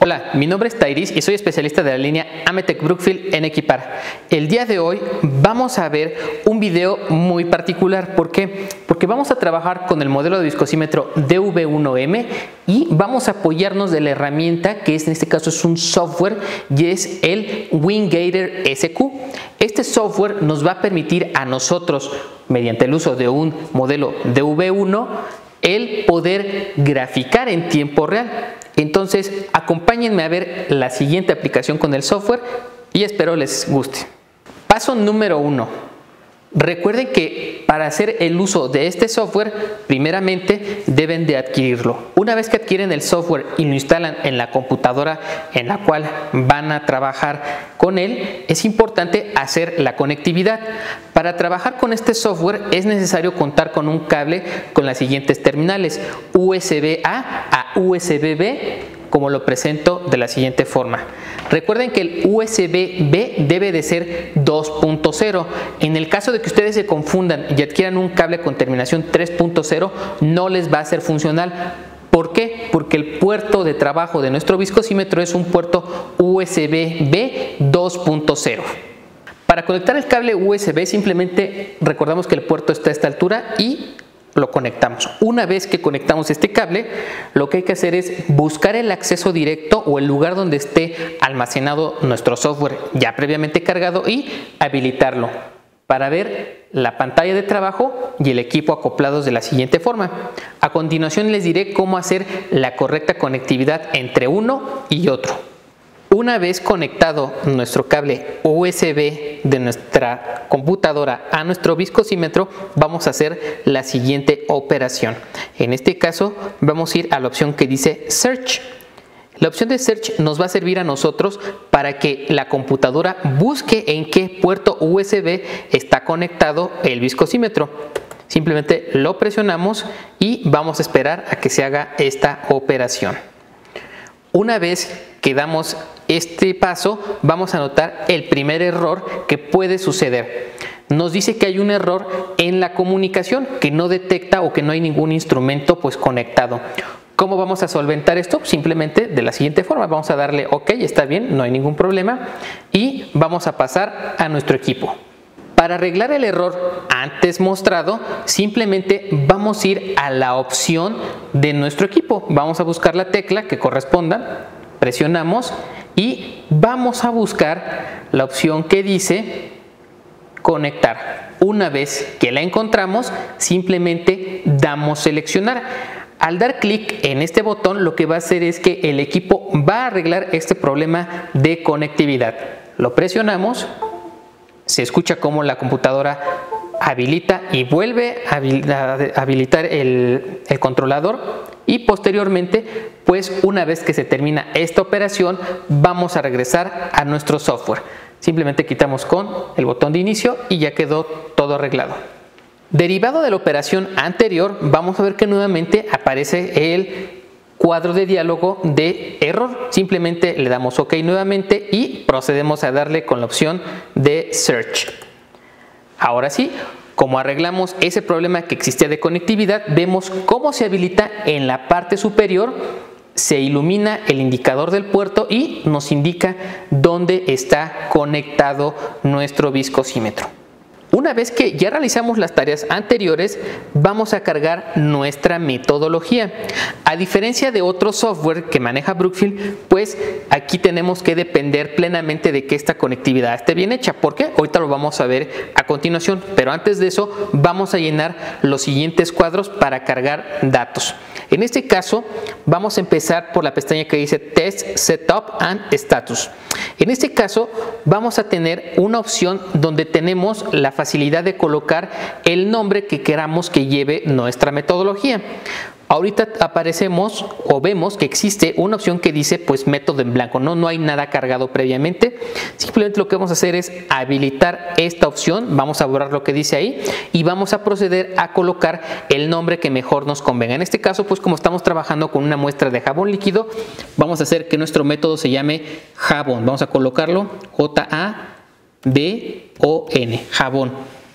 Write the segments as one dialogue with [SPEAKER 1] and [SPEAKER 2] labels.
[SPEAKER 1] Hola, mi nombre es Tairis y soy especialista de la línea Ametec Brookfield en equipar. El día de hoy vamos a ver un video muy particular. ¿Por qué? Porque vamos a trabajar con el modelo de viscosímetro DV1M y vamos a apoyarnos de la herramienta que en este caso es un software y es el WinGator SQ. Este software nos va a permitir a nosotros, mediante el uso de un modelo DV1, el poder graficar en tiempo real. Entonces, acompáñenme a ver la siguiente aplicación con el software y espero les guste. Paso número 1. Recuerden que para hacer el uso de este software, primeramente deben de adquirirlo. Una vez que adquieren el software y lo instalan en la computadora en la cual van a trabajar con él, es importante hacer la conectividad. Para trabajar con este software es necesario contar con un cable con las siguientes terminales: USB-A a USB-B, como lo presento de la siguiente forma. Recuerden que el USB-B debe de ser 2.0. En el caso de que ustedes se confundan y adquieran un cable con terminación 3.0, no les va a ser funcional. ¿Por qué? Porque el puerto de trabajo de nuestro viscosímetro es un puerto USB-B 2.0. Para conectar el cable USB simplemente recordamos que el puerto está a esta altura y lo conectamos. Una vez que conectamos este cable, lo que hay que hacer es buscar el acceso directo o el lugar donde esté almacenado nuestro software ya previamente cargado y habilitarlo para ver la pantalla de trabajo y el equipo acoplados de la siguiente forma. A continuación les diré cómo hacer la correcta conectividad entre uno y otro. Una vez conectado nuestro cable USB de nuestra computadora a nuestro viscosímetro, vamos a hacer la siguiente operación. En este caso vamos a ir a la opción que dice Search. La opción de Search nos va a servir a nosotros para que la computadora busque en qué puerto USB está conectado el viscosímetro. Simplemente lo presionamos y vamos a esperar a que se haga esta operación. Una vez que damos este paso, vamos a notar el primer error que puede suceder. Nos dice que hay un error en la comunicación, que no detecta o que no hay ningún instrumento conectado. ¿Cómo vamos a solventar esto? Simplemente de la siguiente forma. Vamos a darle OK, está bien, no hay ningún problema, y vamos a pasar a nuestro equipo. Para arreglar el error antes mostrado, simplemente vamos a ir a la opción de nuestro equipo. Vamos a buscar la tecla que corresponda, presionamos y vamos a buscar la opción que dice conectar. Una vez que la encontramos, simplemente damos seleccionar. Al dar clic en este botón, lo que va a hacer es que el equipo va a arreglar este problema de conectividad. Lo presionamos. Se escucha cómo la computadora habilita y vuelve a habilitar el controlador, y posteriormente, pues una vez que se termina esta operación, vamos a regresar a nuestro software. Simplemente quitamos con el botón de inicio y ya quedó todo arreglado. Derivado de la operación anterior, vamos a ver que nuevamente aparece el cuadro de diálogo de error. Simplemente le damos OK nuevamente y procedemos a darle con la opción de Search. Ahora sí, como arreglamos ese problema que existía de conectividad, vemos cómo se habilita en la parte superior, se ilumina el indicador del puerto y nos indica dónde está conectado nuestro viscosímetro. Una vez que ya realizamos las tareas anteriores, vamos a cargar nuestra metodología. A diferencia de otro software que maneja Brookfield, pues aquí tenemos que depender plenamente de que esta conectividad esté bien hecha. ¿Por qué? Ahorita lo vamos a ver a continuación, pero antes de eso vamos a llenar los siguientes cuadros para cargar datos. En este caso vamos a empezar por la pestaña que dice Test, Setup and Status. En este caso vamos a tener una opción donde tenemos la facilidad de colocar el nombre que queramos que lleve nuestra metodología. Ahorita aparecemos o vemos que existe una opción que dice pues método en blanco, no hay nada cargado previamente. Simplemente lo que vamos a hacer es habilitar esta opción, vamos a borrar lo que dice ahí y vamos a proceder a colocar el nombre que mejor nos convenga. En este caso, pues como estamos trabajando con una muestra de jabón líquido, vamos a hacer que nuestro método se llame jabón. Vamos a colocarlo J-A-B-O-N, jabón.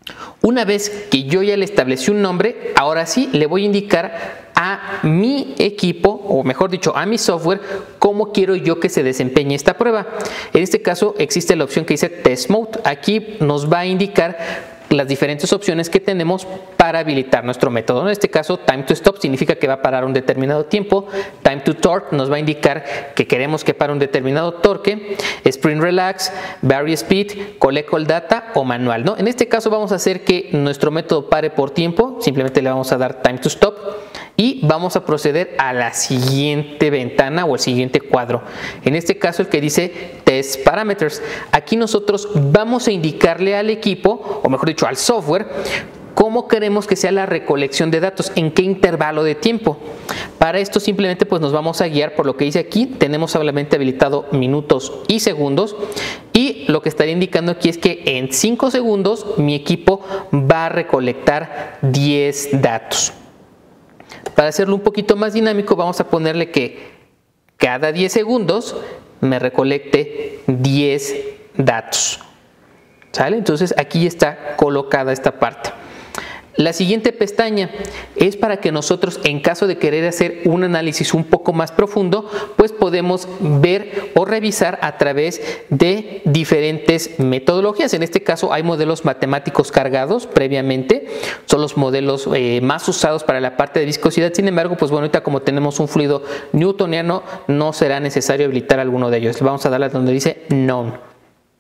[SPEAKER 1] Una vez que yo ya le establecí un nombre, ahora sí le voy a indicar a mi equipo, o mejor dicho, a mi software, cómo quiero yo que se desempeñe esta prueba. En este caso existe la opción que dice Test Mode. Aquí nos va a indicar las diferentes opciones que tenemos para habilitar nuestro método. En este caso, Time to Stop significa que va a parar un determinado tiempo. Time to Torque nos va a indicar que queremos que pare un determinado torque. Sprint Relax, Vary Speed, Collect All Data o manual, ¿no? En este caso vamos a hacer que nuestro método pare por tiempo. Simplemente le vamos a dar Time to Stop y vamos a proceder a la siguiente ventana o el siguiente cuadro. En este caso el que dice Test Parameters. Aquí nosotros vamos a indicarle al equipo, o mejor dicho al software, cómo queremos que sea la recolección de datos, en qué intervalo de tiempo. Para esto simplemente pues nos vamos a guiar por lo que dice aquí. Tenemos solamente habilitado minutos y segundos, y lo que estaría indicando aquí es que en 5 segundos mi equipo va a recolectar 10 datos. Para hacerlo un poquito más dinámico, vamos a ponerle que cada 10 segundos me recolecte 10 datos. ¿Sale? Entonces aquí está colocada esta parte. La siguiente pestaña es para que nosotros, en caso de querer hacer un análisis un poco más profundo, pues podemos ver o revisar a través de diferentes metodologías. En este caso hay modelos matemáticos cargados previamente, son los modelos más usados para la parte de viscosidad. Sin embargo, pues bueno, ahorita como tenemos un fluido newtoniano, no será necesario habilitar alguno de ellos. Vamos a darle donde dice Known.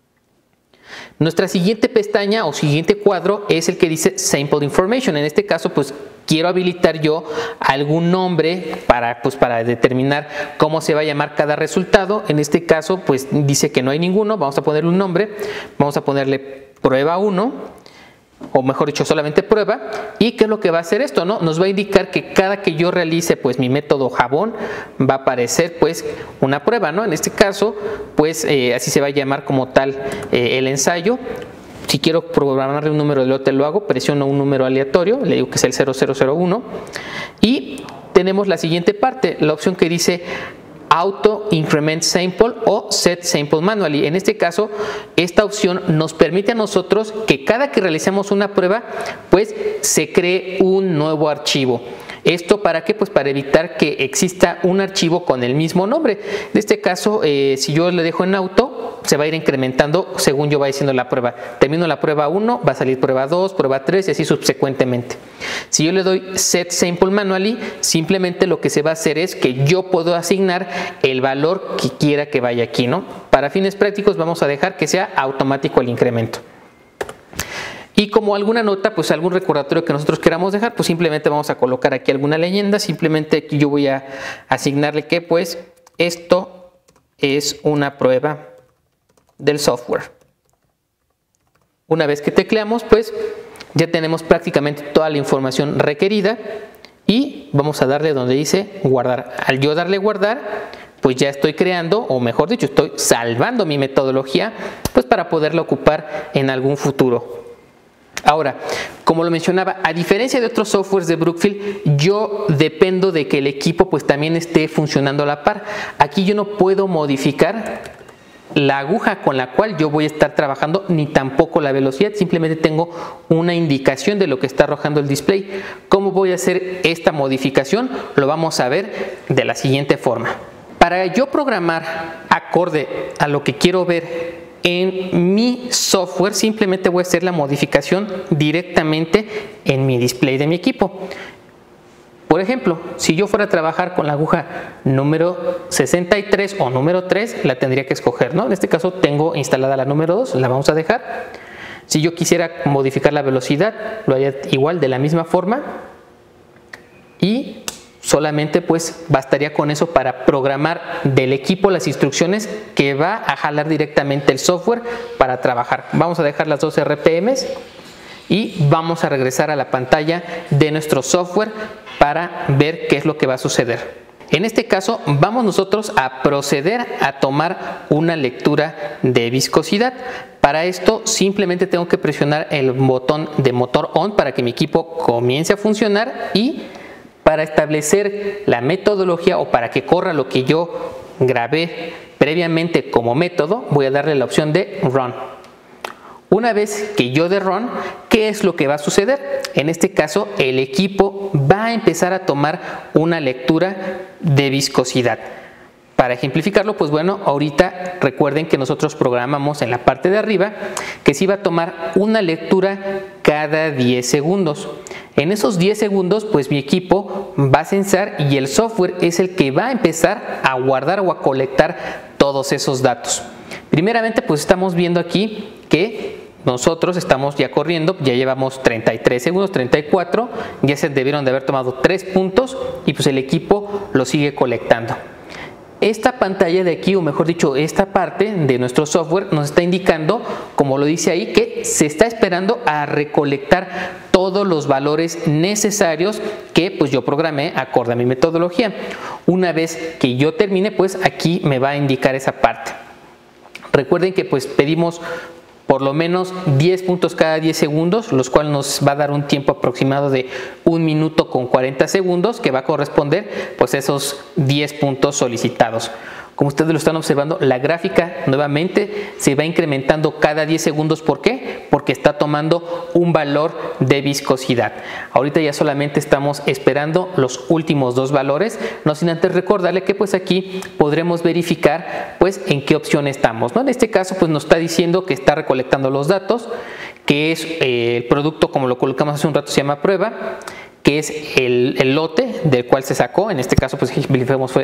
[SPEAKER 1] Nuestra siguiente pestaña o siguiente cuadro es el que dice Sample Information. En este caso, pues quiero habilitar yo algún nombre para determinar cómo se va a llamar cada resultado. En este caso, pues dice que no hay ninguno. Vamos a ponerle un nombre. Vamos a ponerle prueba 1. O mejor dicho, solamente prueba. ¿Y qué es lo que va a hacer esto, no? Nos va a indicar que cada que yo realice pues mi método jabón, va a aparecer pues una prueba, ¿no? En este caso, pues así se va a llamar como tal el ensayo. Si quiero programarle un número de lote, lo hago, presiono un número aleatorio, le digo que es el 0001. Y tenemos la siguiente parte, la opción que dice Auto Increment Sample o Set Sample Manually. En este caso, esta opción nos permite a nosotros que cada que realicemos una prueba, pues se cree un nuevo archivo. ¿Esto para qué? Pues para evitar que exista un archivo con el mismo nombre. En este caso, si yo le dejo en auto, se va a ir incrementando según yo vaya haciendo la prueba. Termino la prueba 1, va a salir prueba 2, prueba 3 y así subsecuentemente. Si yo le doy Set Sample Manually, simplemente lo que se va a hacer es que yo puedo asignar el valor que quiera que vaya aquí, ¿no? Para fines prácticos vamos a dejar que sea automático el incremento. Y como alguna nota, pues algún recordatorio que nosotros queramos dejar, pues simplemente vamos a colocar aquí alguna leyenda. Simplemente aquí yo voy a asignarle que pues esto es una prueba del software. Una vez que tecleamos, pues ya tenemos prácticamente toda la información requerida y vamos a darle donde dice guardar. Al yo darle guardar, pues ya estoy creando, o mejor dicho, estoy salvando mi metodología pues para poderla ocupar en algún futuro. Ahora, como lo mencionaba, a diferencia de otros softwares de Brookfield, yo dependo de que el equipo pues también esté funcionando a la par. Aquí yo no puedo modificar la aguja con la cual yo voy a estar trabajando, ni tampoco la velocidad. Simplemente tengo una indicación de lo que está arrojando el display. ¿Cómo voy a hacer esta modificación? Lo vamos a ver de la siguiente forma. Para yo programar acorde a lo que quiero ver en mi software, simplemente voy a hacer la modificación directamente en mi display de mi equipo. Por ejemplo, si yo fuera a trabajar con la aguja número 63 o número 3, la tendría que escoger, ¿no? En este caso tengo instalada la número 2, la vamos a dejar. Si yo quisiera modificar la velocidad, lo haría igual, de la misma forma. Y solamente pues bastaría con eso para programar del equipo las instrucciones que va a jalar directamente el software para trabajar. Vamos a dejar las 2 RPMs y vamos a regresar a la pantalla de nuestro software para ver qué es lo que va a suceder. En este caso vamos nosotros a proceder a tomar una lectura de viscosidad. Para esto simplemente tengo que presionar el botón de motor on para que mi equipo comience a funcionar, y para establecer la metodología o para que corra lo que yo grabé previamente como método, voy a darle la opción de Run. Una vez que yo de Run, ¿qué es lo que va a suceder? En este caso, el equipo va a empezar a tomar una lectura de viscosidad. Para ejemplificarlo, pues bueno, ahorita recuerden que nosotros programamos en la parte de arriba que se iba a tomar una lectura cada 10 segundos. En esos 10 segundos, pues mi equipo va a censar y el software es el que va a empezar a guardar o a colectar todos esos datos. Primeramente, pues estamos viendo aquí que nosotros estamos ya corriendo, ya llevamos 33 segundos, 34, ya se debieron de haber tomado 3 puntos y pues el equipo lo sigue colectando. Esta pantalla de aquí, o mejor dicho, esta parte de nuestro software nos está indicando, como lo dice ahí, que se está esperando a recolectar todos los valores necesarios que pues yo programé acorde a mi metodología. Una vez que yo termine, pues aquí me va a indicar esa parte. Recuerden que pues pedimos por lo menos 10 puntos cada 10 segundos, los cuales nos va a dar un tiempo aproximado de 1 minuto con 40 segundos, que va a corresponder pues a esos 10 puntos solicitados. Como ustedes lo están observando, la gráfica nuevamente se va incrementando cada 10 segundos. ¿Por qué? Porque está tomando un valor de viscosidad. Ahorita ya solamente estamos esperando los últimos 2 valores, no sin antes recordarle que pues aquí podremos verificar pues en qué opción estamos, ¿no? En este caso pues nos está diciendo que está recolectando los datos, que es el producto, como lo colocamos hace un rato, se llama prueba, que es el lote del cual se sacó, en este caso pues fue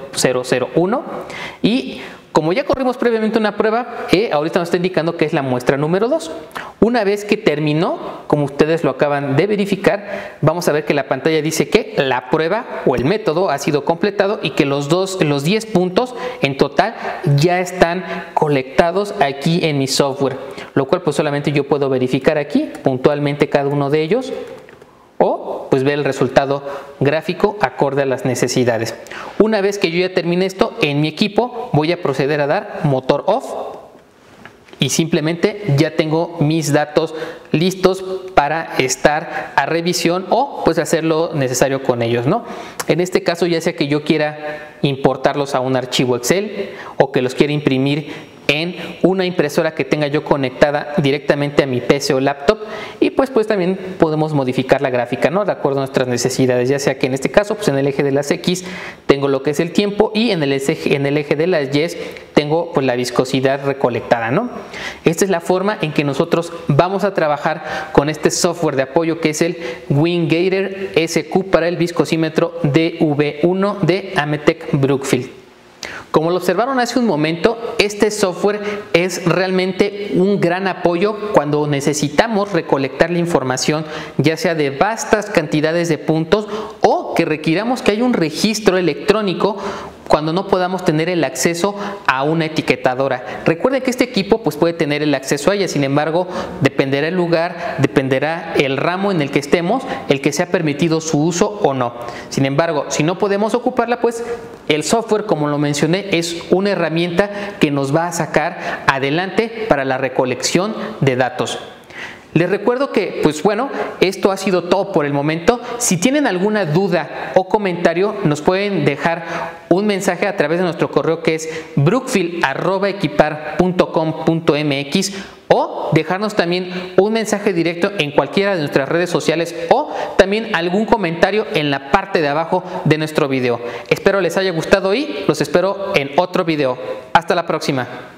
[SPEAKER 1] 0001, y como ya corrimos previamente una prueba, ahorita nos está indicando que es la muestra número 2. Una vez que terminó, como ustedes lo acaban de verificar, vamos a ver que la pantalla dice que la prueba o el método ha sido completado y que los 10 puntos en total ya están colectados aquí en mi software, lo cual pues solamente yo puedo verificar aquí puntualmente cada uno de ellos, o pues ver el resultado gráfico acorde a las necesidades. Una vez que yo ya termine esto, en mi equipo voy a proceder a dar motor off y simplemente ya tengo mis datos listos para estar a revisión o pues hacer lo necesario con ellos, ¿no? En este caso, ya sea que yo quiera importarlos a un archivo Excel o que los quiera imprimir en una impresora que tenga yo conectada directamente a mi PC o laptop, y pues también podemos modificar la gráfica, ¿no? De acuerdo a nuestras necesidades, ya sea que en este caso pues en el eje de las X tengo lo que es el tiempo y en el eje de las Y tengo pues la viscosidad recolectada, ¿no? Esta es la forma en que nosotros vamos a trabajar con este software de apoyo que es el WinGator SQ para el viscosímetro DV1 de Ametek Brookfield. Como lo observaron hace un momento, este software es realmente un gran apoyo cuando necesitamos recolectar la información, ya sea de vastas cantidades de puntos o que requiramos que haya un registro electrónico cuando no podamos tener el acceso a una etiquetadora. Recuerden que este equipo pues puede tener el acceso a ella, sin embargo, dependerá el lugar, dependerá el ramo en el que estemos, el que sea permitido su uso o no. Sin embargo, si no podemos ocuparla, pues el software, como lo mencioné, es una herramienta que nos va a sacar adelante para la recolección de datos. Les recuerdo que, pues bueno, esto ha sido todo por el momento. Si tienen alguna duda o comentario, nos pueden dejar un mensaje a través de nuestro correo que es brookfield@equipar.com.mx o dejarnos también un mensaje directo en cualquiera de nuestras redes sociales o también algún comentario en la parte de abajo de nuestro video. Espero les haya gustado y los espero en otro video. Hasta la próxima.